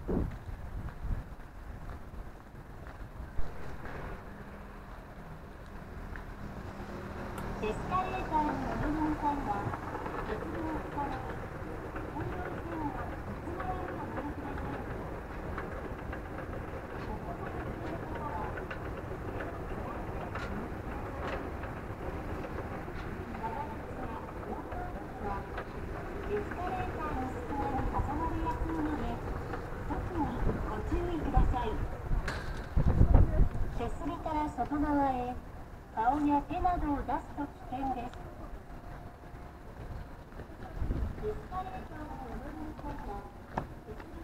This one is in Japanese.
エスカレーターにお乗りの際は、鉄道を使わず、本線を鉄道へお乗りください。お子様連れの方は、エスカレーターの隙間に挟まれやすいので、特にご注意ください。手すりから外側へ顔や手などを出すと危険です。エスカレーターをお乗りの際は、手すり